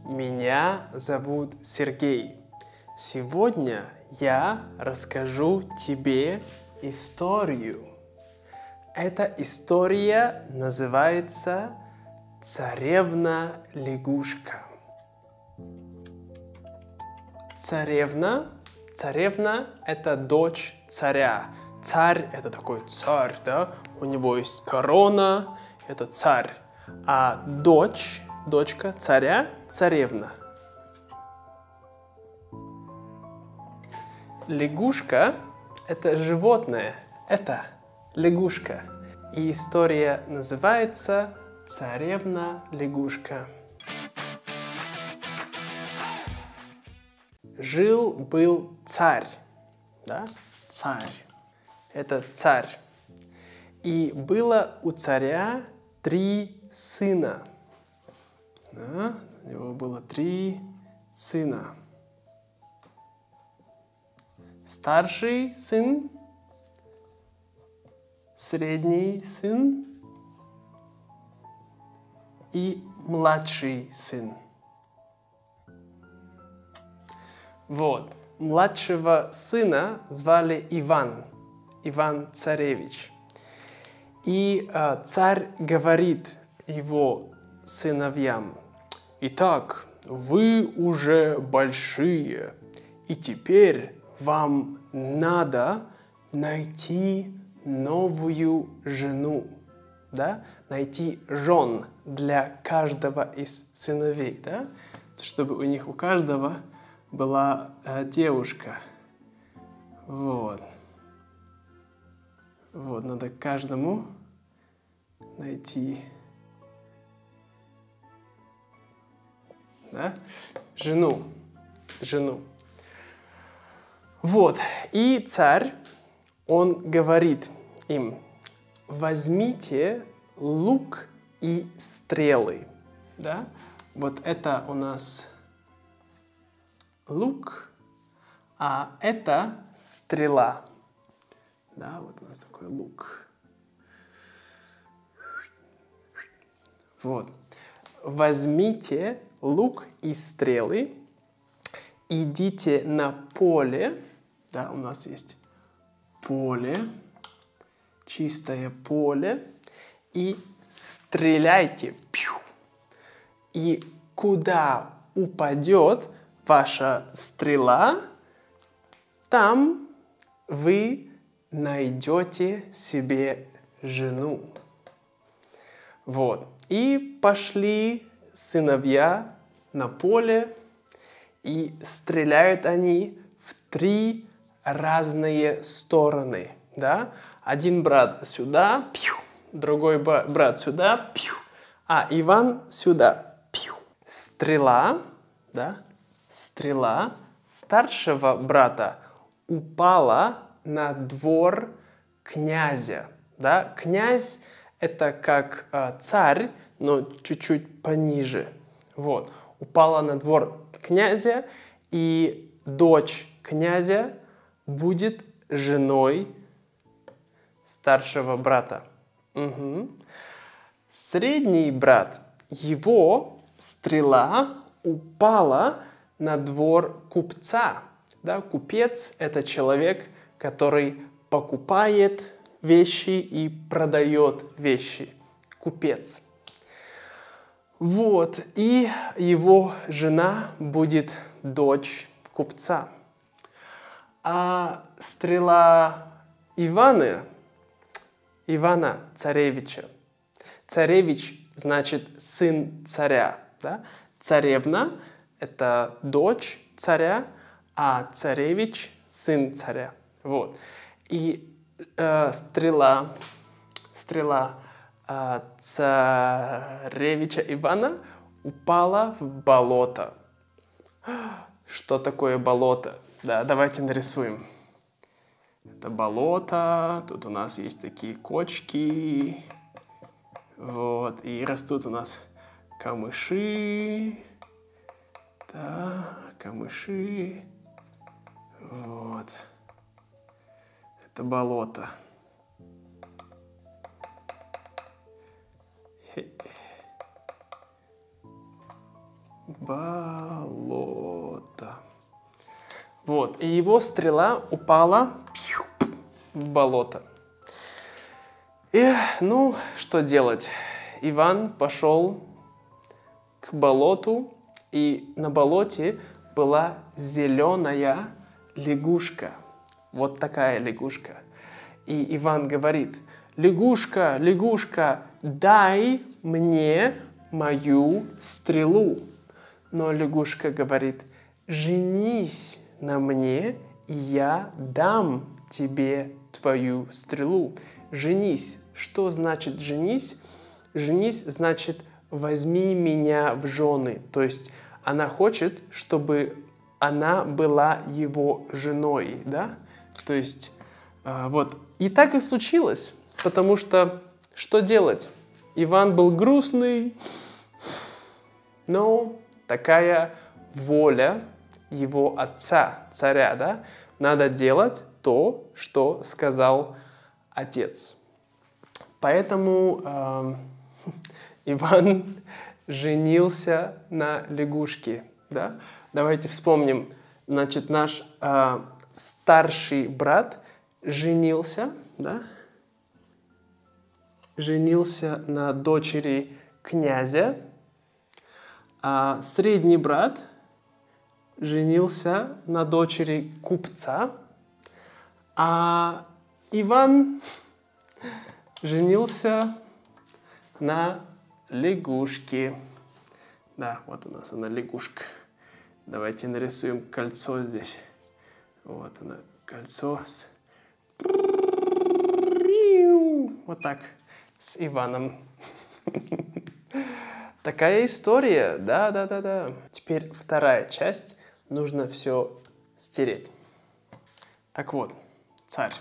меня зовут Сергей. Сегодня я расскажу тебе историю. Эта история называется «Царевна-лягушка». Царевна – это дочь царя. Царь – это такой царь, да? У него есть корона, это царь. А дочка царя – царевна. Лягушка – это животное, это лягушка. И история называется «Царевна-лягушка». Жил-был царь, да? Царь. Это царь. И было у царя 3 сына. Да? У него было 3 сына. Старший сын, средний сын и младший сын. Вот. Младшего сына звали Иван-царевич. И царь говорит его сыновьям: «Итак, вы уже большие, и теперь вам надо найти новую жену, да? Найти жен для каждого из сыновей, да? Чтобы у них у каждого была девушка. Вот. Вот, надо каждому найти, да? Жену. Вот, и царь, он говорит им: возьмите лук и стрелы, да? Вот это у нас лук, а это стрела. Да, вот у нас такой лук. Вот. Возьмите лук и стрелы, идите на поле. Да, у нас есть поле, чистое поле, и стреляйте. И куда упадет ваша стрела, там вы найдете себе жену. Вот. И пошли сыновья на поле, и стреляют они в 3 разные стороны. Да? Один брат сюда, другой брат сюда, а Иван сюда. Стрела, да? Стрела старшего брата упала на двор князя. Да? Князь – это как царь, но чуть-чуть пониже. Вот. Упала на двор князя, и дочь князя будет женой старшего брата. Угу. Средний брат, его стрела упала на двор купца. Да? Купец – это человек, который покупает вещи и продает вещи. Купец. Вот. И его жена будет дочь купца. А стрела Ивана царевича. Царевич значит сын царя. Да? Царевна – это дочь царя, а царевич – сын царя. Вот. И стрела царевича Ивана упала в болото. Что такое болото? Да, давайте нарисуем. Это болото, тут у нас есть такие кочки, вот, и растут у нас камыши, да, камыши, вот, это болото. Болото. Вот, и его стрела упала в болото. И, ну, что делать? Иван пошел к болоту, и на болоте была зеленая лягушка. Вот такая лягушка. И Иван говорит: лягушка, лягушка, дай мне мою стрелу. Но лягушка говорит: женись на мне, и я дам тебе твою стрелу. Женись. Что значит женись? Женись значит возьми меня в жены. То есть она хочет, чтобы она была его женой, да? То есть вот. И так и случилось, потому что что делать? Иван был грустный, но такая воля его отца, царя, да? Надо делать то, что сказал отец. Поэтому Иван женился на лягушке, да? Давайте вспомним. Значит, наш старший брат женился, да? Женился на дочери князя, а средний брат женился на дочери купца, а Иван женился на лягушке. Да, вот у нас она лягушка. Давайте нарисуем кольцо здесь. Вот оно, кольцо. Вот так, с Иваном. Такая история, да. Теперь вторая часть. Нужно все стереть. Так вот, царь.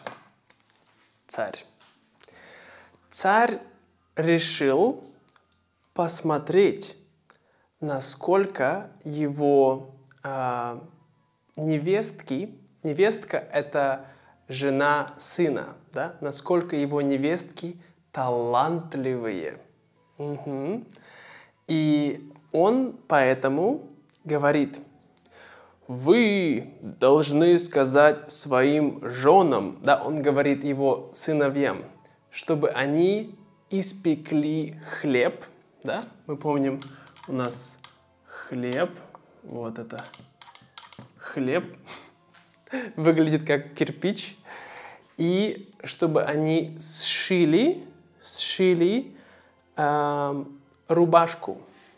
Царь решил посмотреть, насколько его невестка это жена сына, да? Насколько его невестки талантливые. Угу. И он поэтому говорит: вы должны сказать своим женам, да, он говорит его сыновьям, чтобы они испекли хлеб, да, мы помним, у нас хлеб, вот это хлеб, выглядит как кирпич, и чтобы они сшили рубашка,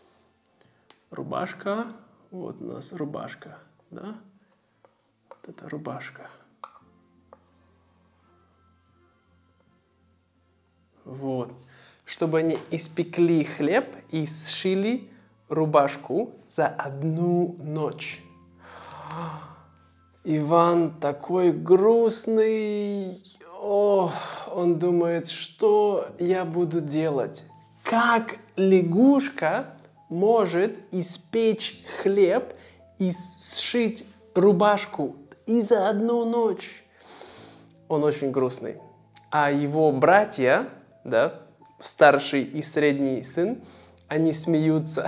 вот у нас рубашка, да, вот это рубашка. Вот. Чтобы они испекли хлеб и сшили рубашку за одну ночь. Иван такой грустный. Он думает, что я буду делать? Как лягушка может испечь хлеб и сшить рубашку и за одну ночь? Он очень грустный. А его братья, да, старший и средний сын, они смеются.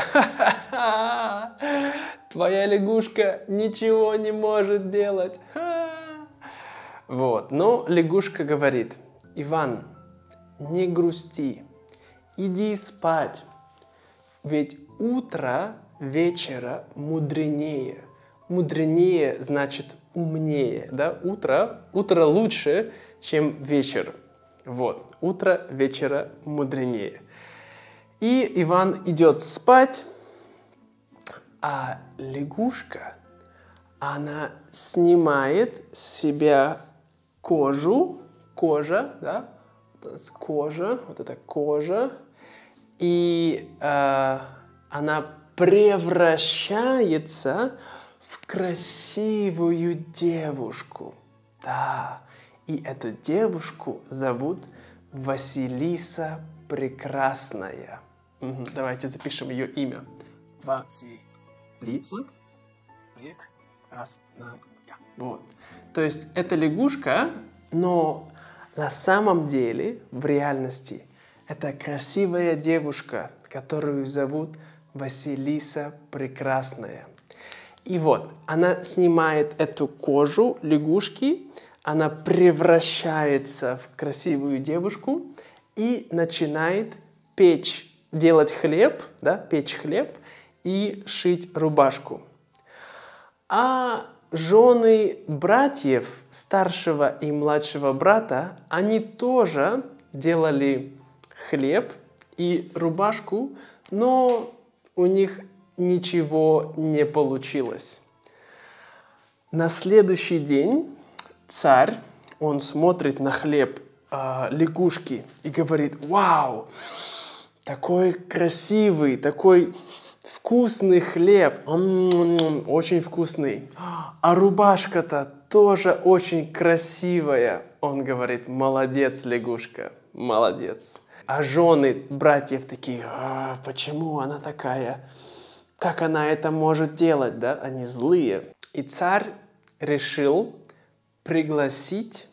Твоя лягушка ничего не может делать. Вот. Но лягушка говорит: Иван, не грусти, иди спать, ведь утро вечера мудренее. Мудренее значит умнее, да? Утро лучше, чем вечер. Вот. Утро вечера мудренее. И Иван идет спать, а лягушка, она снимает с себя кожа, да, кожа, вот эта кожа, и она превращается в красивую девушку. Да, и эту девушку зовут Василиса Прекрасная. Давайте запишем ее имя. Василиса Прекрасная. Вот. То есть это лягушка, но на самом деле, в реальности, это красивая девушка, которую зовут Василиса прекрасная. И вот, она снимает эту кожу лягушки, она превращается в красивую девушку и начинает печь, делать хлеб, да, печь хлеб и шить рубашку. А жены братьев, старшего и младшего брата, они тоже делали хлеб и рубашку, но у них ничего не получилось. На следующий день царь, он смотрит на хлеб лягушки и говорит: «Вау, такой красивый, такой вкусный хлеб, очень вкусный. А рубашка-то тоже очень красивая». Он говорит: «Молодец, лягушка, молодец». А жены братьев такие: «Почему она такая? Как она это может делать?» Да? Они злые. И царь решил пригласить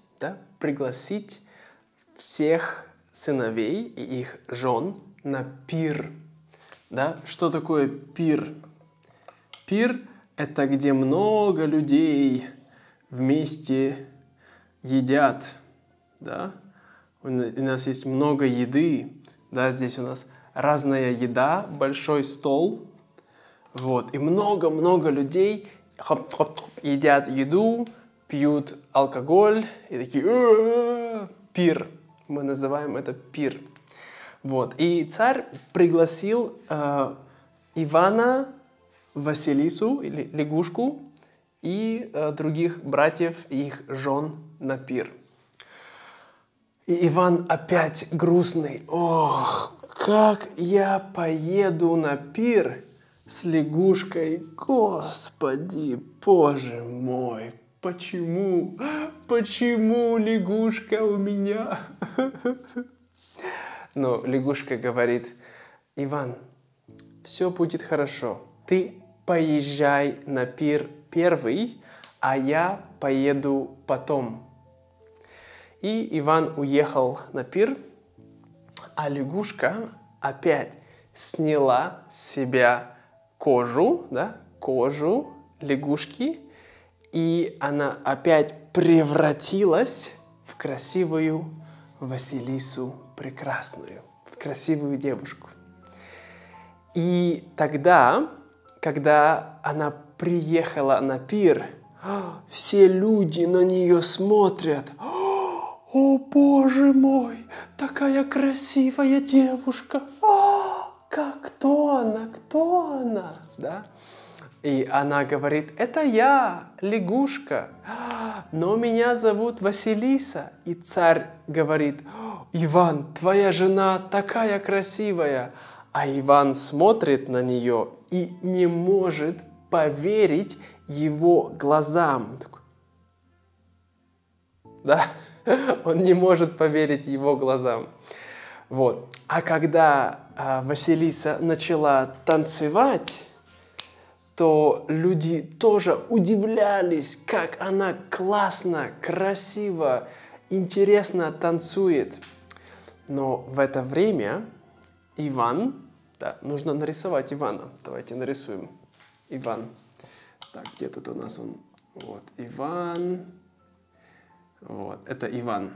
всех сыновей и их жен на пир. Да? Что такое пир? Пир – это где много людей вместе едят. Да? У нас есть много еды. Да? Здесь у нас разная еда, большой стол. Вот. И много-много людей едят еду, пьют алкоголь и такие: пир. Мы называем это пир. Вот. И царь пригласил Ивана, Василису, или лягушку, и других братьев и их жен на пир. И Иван опять грустный. «Ох, как я поеду на пир с лягушкой, Господи, Боже мой, почему лягушка у меня?» Но лягушка говорит: «Иван, все будет хорошо, ты поезжай на пир первый, а я поеду потом». И Иван уехал на пир, а лягушка опять сняла с себя кожу, да, кожу лягушки, и она опять превратилась в красивую Василису прекрасную, в красивую девушку. И тогда, когда она приехала на пир, все люди на нее смотрят. «О, Боже мой, такая красивая девушка! Кто она?» Да? И она говорит: «Это я, лягушка, но меня зовут Василиса». И царь говорит: «Иван, твоя жена такая красивая». А Иван смотрит на нее и не может поверить его глазам. Да? Он не может поверить его глазам. Вот. А когда Василиса начала танцевать, то люди тоже удивлялись, как она классно, красиво, интересно танцует. Но в это время Иван, да, нужно нарисовать Ивана. Давайте нарисуем Иван. Так, где тут у нас он? Вот, Иван. Вот, это Иван.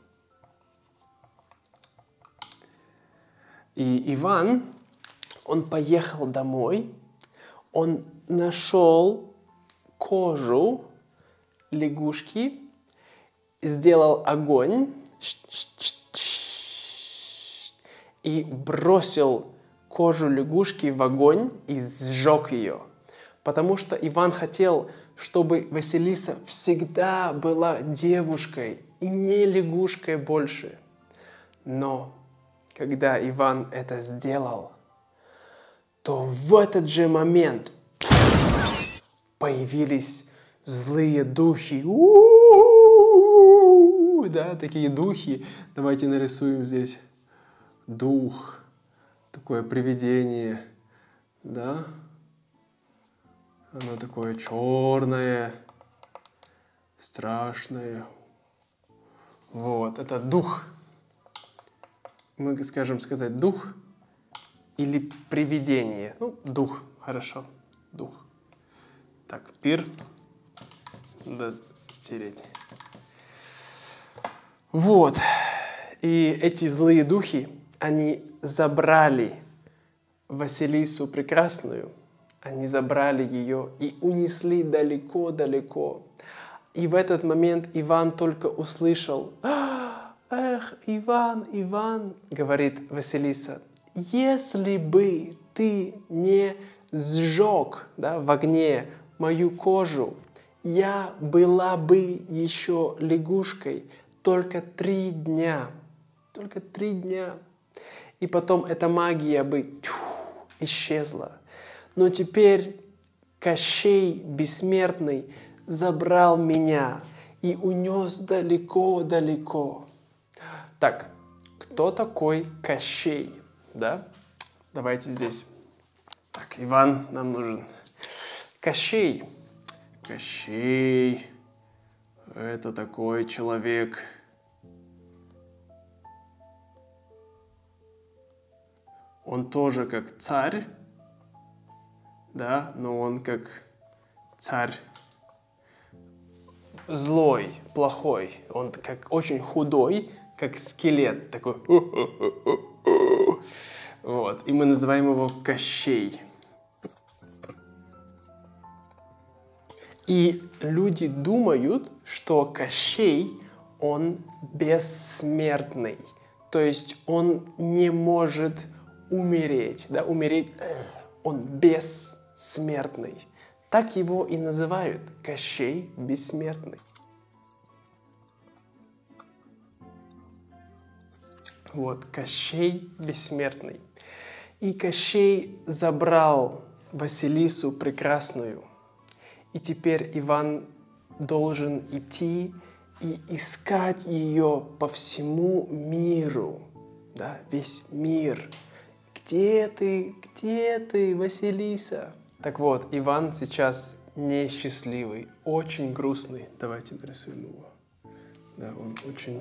И Иван, он поехал домой, он нашел кожу лягушки, сделал огонь и бросил кожу лягушки в огонь и сжег ее. Потому что Иван хотел, чтобы Василиса всегда была девушкой и не лягушкой больше. Но когда Иван это сделал, то в этот же момент появились злые духи. Да, такие духи. Давайте нарисуем здесь дух, такое привидение, да. Оно такое черное, страшное. Вот, это дух. Мы скажем сказать дух. или привидение. Ну, дух, хорошо, дух. Так, пир, надо стереть. Вот, и эти злые духи, они забрали Василису Прекрасную, они забрали ее и унесли далеко-далеко. И в этот момент Иван только услышал: «Эх, Иван, Иван, — говорит Василиса, — если бы ты не сжег, да, в огне мою кожу, я была бы еще лягушкой только 3 дня. Только 3 дня. И потом эта магия бы исчезла. Но теперь Кощей Бессмертный забрал меня и унес далеко-далеко». Так, кто такой Кощей? Да? Давайте здесь. Так, Иван нам нужен. Кощей. Кощей. Это такой человек. Он тоже как царь. Да, но он как царь злой, плохой. Он как очень худой, как скелет такой. Вот. И мы называем его Кощей. И люди думают, что Кощей, он бессмертный. То есть он не может умереть. Да? Умереть, он бессмертный. Так его и называют. Кощей Бессмертный. Вот, Кощей Бессмертный. И Кощей забрал Василису Прекрасную. И теперь Иван должен идти и искать ее по всему миру. Да, весь мир. Где ты, Василиса? Так вот, Иван сейчас несчастливый, очень грустный. Давайте нарисуем его. Да, он очень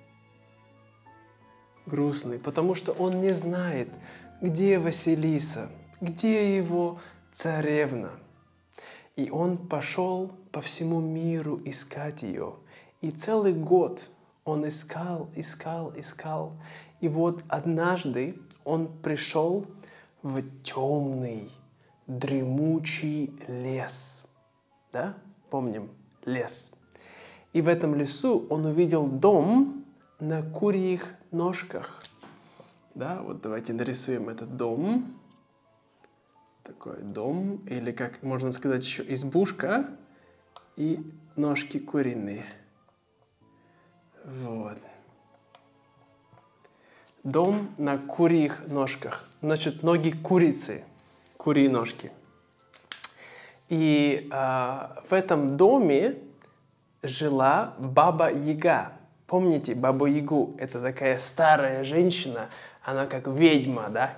грустный, потому что он не знает, где Василиса, где его царевна. И он пошел по всему миру искать ее. И целый год он искал. И вот однажды он пришел в темный, дремучий лес. Да? Помним, лес. И в этом лесу он увидел дом на курьих ножках. Да, вот давайте нарисуем этот дом. Такой дом, или, как можно сказать, еще избушка и ножки куриные. Вот. Дом на курьих ножках. Значит, ноги курицы. Курьи ножки. И в этом доме жила Баба Яга. Помните Бабу Ягу? Это такая старая женщина. Она как ведьма, да?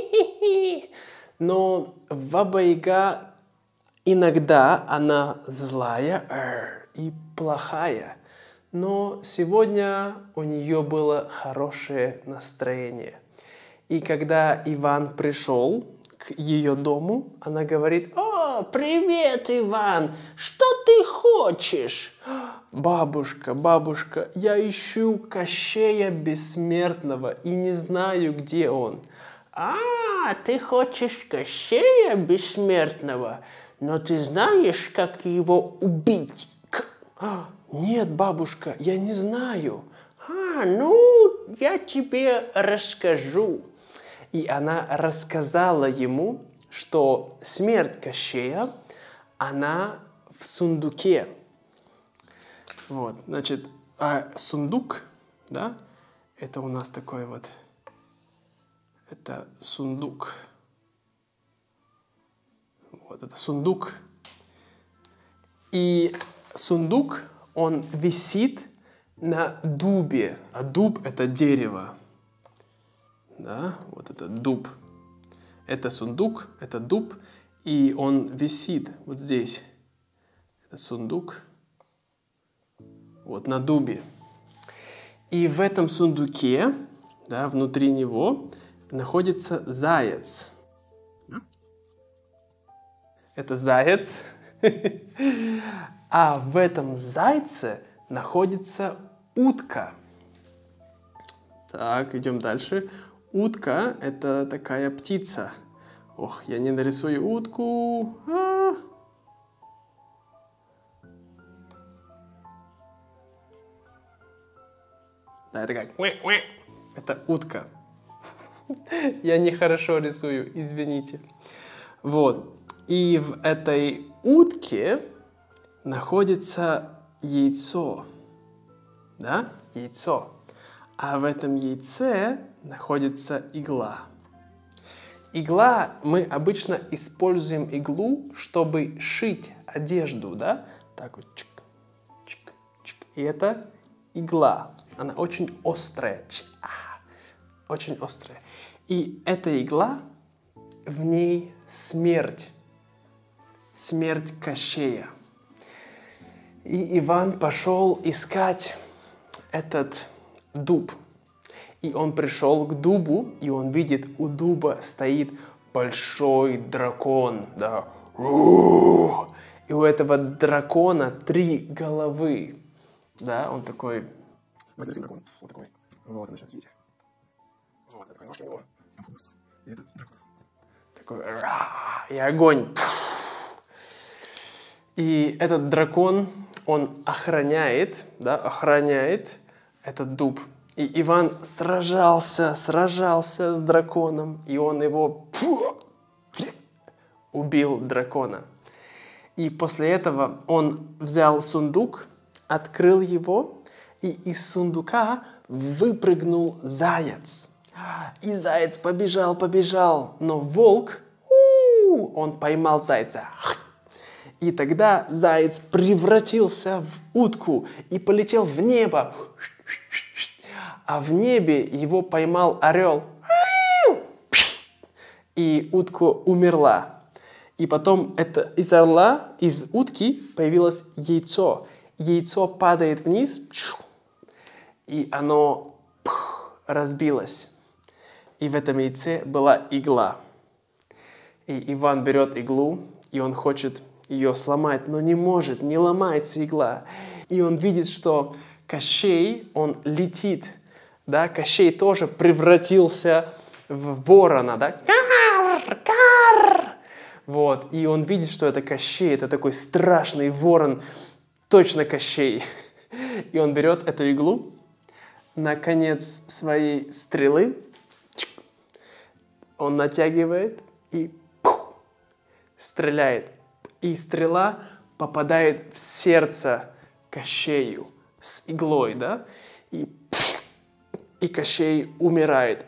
Но Баба Яга иногда она злая и плохая. Но сегодня у нее было хорошее настроение. И когда Иван пришел к ее дому, она говорит: «О, привет, Иван! Что ты хочешь?» «Бабушка, бабушка, я ищу Кощея Бессмертного и не знаю, где он». «А, ты хочешь Кощея Бессмертного? Но ты знаешь, как его убить?» «Нет, бабушка, я не знаю». «Ну, я тебе расскажу». И она рассказала ему, что смерть Кощея, она в сундуке. Вот, значит, а сундук, да, это у нас такой вот, это сундук. Вот это сундук. И сундук, он висит на дубе. А дуб – это дерево. Да, вот это дуб. Это сундук, это дуб, и он висит вот здесь. Это сундук. Вот на дубе. И в этом сундуке, да, внутри него находится заяц. Это заяц. А в этом зайце находится утка. Так, идем дальше. Утка – это такая птица. Ох, я не нарисую утку. Да, это как... Это утка. Я нехорошо рисую, извините. Вот. И в этой утке находится яйцо. Да? Яйцо. А в этом яйце находится игла. Игла, мы обычно используем иглу, чтобы шить одежду, да? Так вот, чик, чик, чик. И это игла. Она очень острая. Очень острая. И эта игла, в ней смерть. Смерть Кощея. И Иван пошел искать этот дуб. И он пришел к дубу, и он видит, у дуба стоит большой дракон. Да. И у этого дракона 3 головы. Да, он такой... Вот этот дракон. Вот такой. Вот он сейчас, видите. Вот такой ножки у него. И этот дракон. Такой... И огонь. И этот дракон, он охраняет, да, охраняет этот дуб. И Иван сражался с драконом, и он его убил дракона. И после этого он взял сундук, открыл его, и из сундука выпрыгнул заяц. И заяц побежал, но волк, он поймал зайца. И тогда заяц превратился в утку и полетел в небо. А в небе его поймал орел. И утка умерла. И потом из орла, из утки появилось яйцо. Яйцо падает вниз, и оно разбилось. И в этом яйце была игла. И Иван берет иглу, и он хочет ее сломать, но не может, не ломается игла. И он видит, что Кощей, он летит. Да? Кощей тоже превратился в ворона. Да? Кар, кар! Вот. И он видит, что это Кощей, это такой страшный ворон, точно Кощей. И он берет эту иглу на конец своей стрелы, он натягивает и стреляет. И стрела попадает в сердце Кощею с иглой, да? И Кощей умирает.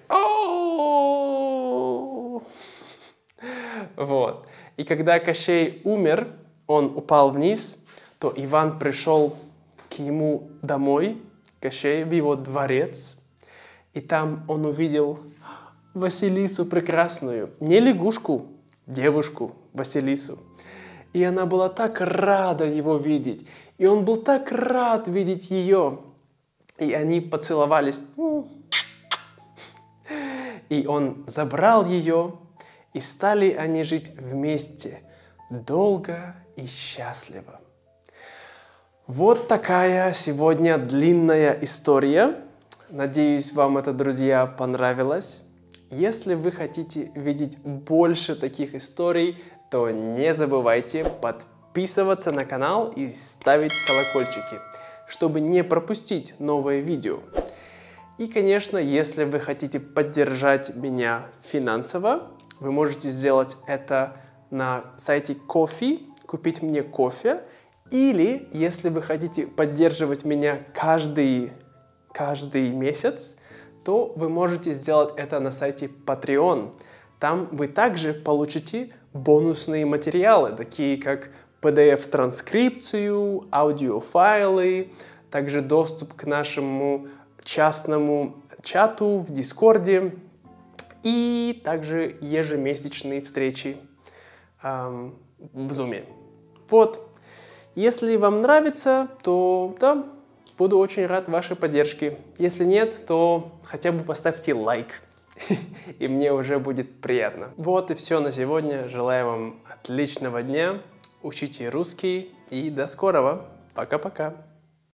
Вот. И когда Кощей умер, он упал вниз, то Иван пришел к нему домой, Кощей, в его дворец. И там он увидел Василису прекрасную, не лягушку, девушку Василису. И она была так рада его видеть. И он был так рад видеть ее. И они поцеловались. И он забрал ее. И стали они жить вместе. Долго и счастливо. Вот такая сегодня длинная история. Надеюсь, вам это, друзья, понравилось. Если вы хотите видеть больше таких историй, то не забывайте подписываться на канал и ставить колокольчики, чтобы не пропустить новые видео. И, конечно, если вы хотите поддержать меня финансово, вы можете сделать это на сайте Ko-fi, купить мне кофе, или если вы хотите поддерживать меня каждый месяц, то вы можете сделать это на сайте Patreon. Там вы также получите бонусные материалы, такие как PDF-транскрипцию, аудиофайлы, также доступ к нашему частному чату в Дискорде и также ежемесячные встречи в Zoom. Вот. Если вам нравится, то да, буду очень рад вашей поддержке. Если нет, то хотя бы поставьте лайк. и мне уже будет приятно. Вот и все на сегодня. Желаю вам отличного дня. Учите русский и до скорого. Пока-пока.